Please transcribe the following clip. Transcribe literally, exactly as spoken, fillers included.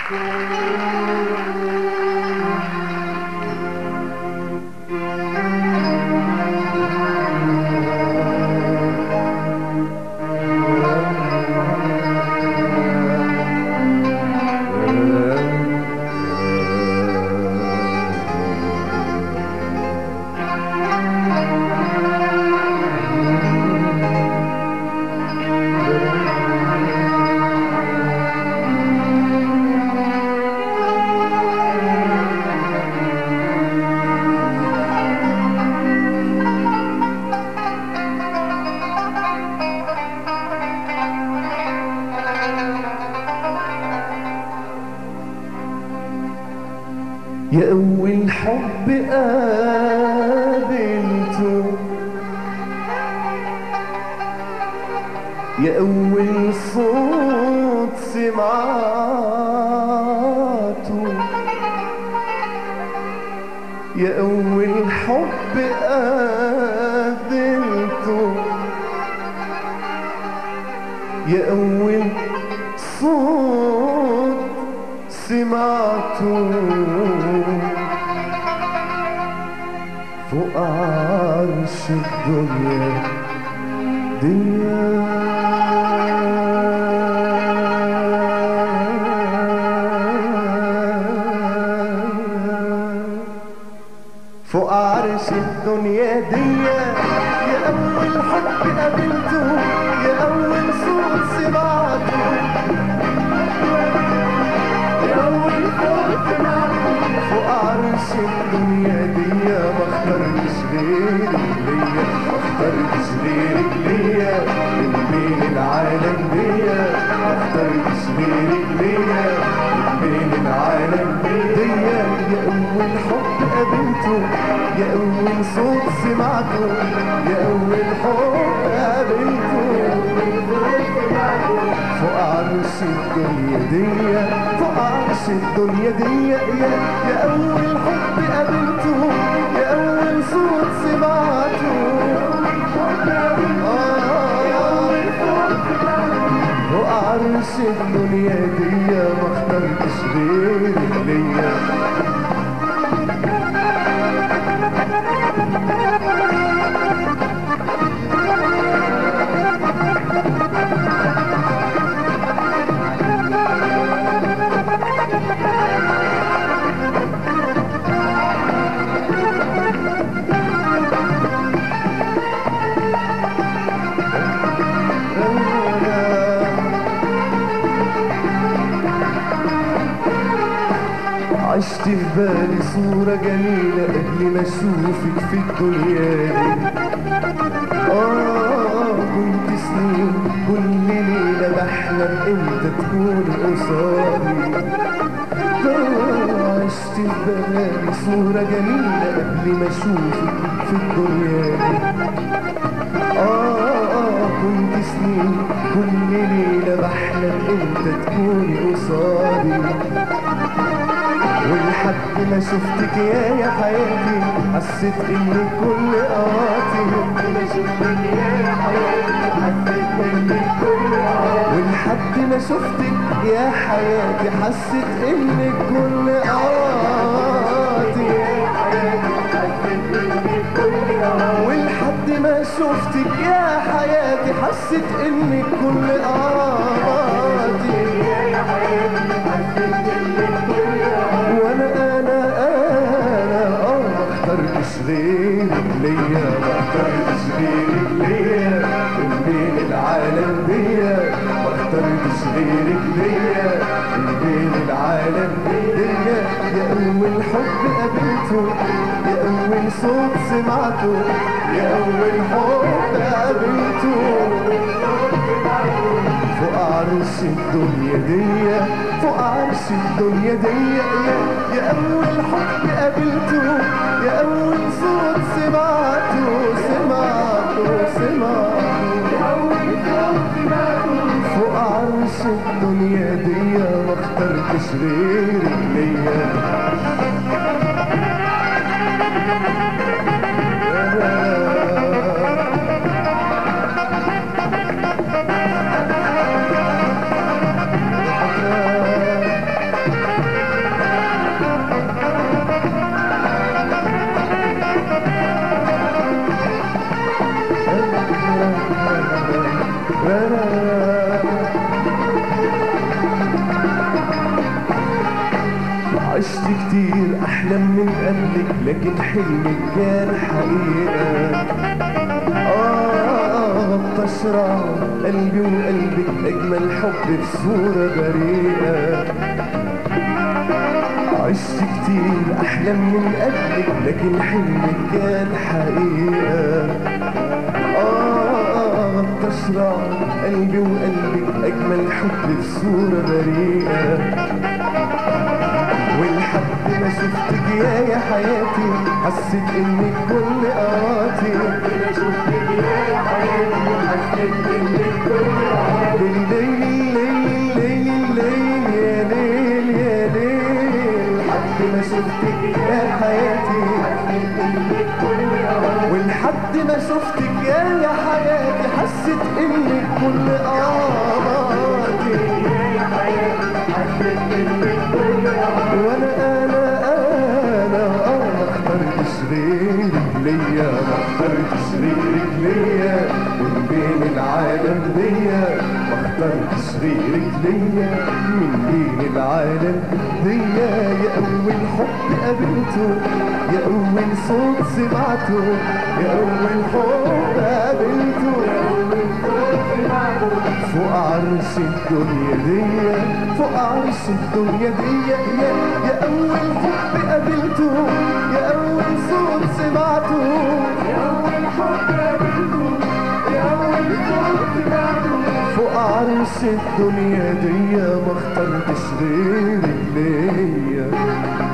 يا أول حب قابلته، يا أول صوت سمعته، يا أول حب قابلته، يا أول صوت سمعته فوق عرش الدنيا دي. فوق عرش الدنيا دي يا أول حب قابلته، يا أول صوت سمعته، يا أول صوت سمعته فوق عرش الدنيا دي. ما اخترتش غيرك ليا، ما اخترتش غيرك ليا من بين العالم دي، ما اخترتش غيرك ليا من بين العالم دي. يا أول حب قابلته، يا أول صوت سمعته، يا أول حب قابلته فوق عرش الدنيا دي، فوق عرش الدنيا دي. يا, يا أول حب قابلته، يا أول صوت سمعته فوق عرش الدنيا دي. ما اخترتش غيرك ليا. عشت في بالي صورة جميلة قبل ما اشوفك في الدنيا دي. آه كنت سنين كل ليلة بحلم امتى تكون قصادي. آه عشت في بالي صورة جميلة قبل ما اشوفك في الدنيا دي. آه آه كنت سنين كل ليلة بحلم امتى تكون قصادي. ولحد ما شفتك يا يا حياتي حسيت ان كل قواتي، ما شفتك يا يا حياتي حسيت ان كل قواتي. ولحد ما شفتك يا حياتي حسيت ان كل قواتي، ولحد ما شفتك يا حياتي حسيت ان كل قواتي. وانا انا انا اه ما اخترتش غيرك ليا، ما اخترتش غيرك ليا من بين العالم دي، ما اخترتش غيرك ليا من بين العالم دي. يا اول حب قابلته، يا اول صوت سمعته، يا اول حب قابلته فوق عرش الدنيا دي، فوق عرش الدنيا دي. يا, يا أول حب قابلته، يا أول صوت سمعته سمعته سمعته فوق عرش الدنيا دي. ما اخترتش غيرك ليا. أحلم من قبلك لكن حلمك كان حقيقة. آه بتشرع قلبي وقلبك أجمل حب بصورة بريئة. عشت كتير أحلم من قبلك لكن حلمك كان حقيقة. آه بتشرع قلبي وقلبك أجمل حب بصورة بريئة. ولحد ما شفتك يا يا حياتي حسيت انك كل قراتي. لما شفتك يا يا حياتي حسيت انك كل قراتي. ليل ليل ليل ليل يا ليل يا ليل. لحد ما شفتك يا حياتي حسيت انك كل قراتي. ولحد ما شفتك يا يا حياتي حسيت انك كل قراتي. يا حياتي حسيت انك كل قراتي. وانا انا انا انا اخترت غيرك ليا. ما اخترتش غيرك ليا من بين العالم ديا. ما اخترتش غيرك ليا من بين العالم ديا. يا اول حب قابلته يا اول صوت سمعته. يا اول حب قابلته يا اول صوت سمعته. فوق عرش الدنيا ديا فوق عرش الدنيا ديا. يا يا اول حب قابلته يا اول صوت سمعته. يا اول حب قابلته يا اول صوت سمعته. فوق عرش الدنيا ديا ما اخترتش غيرك ليا.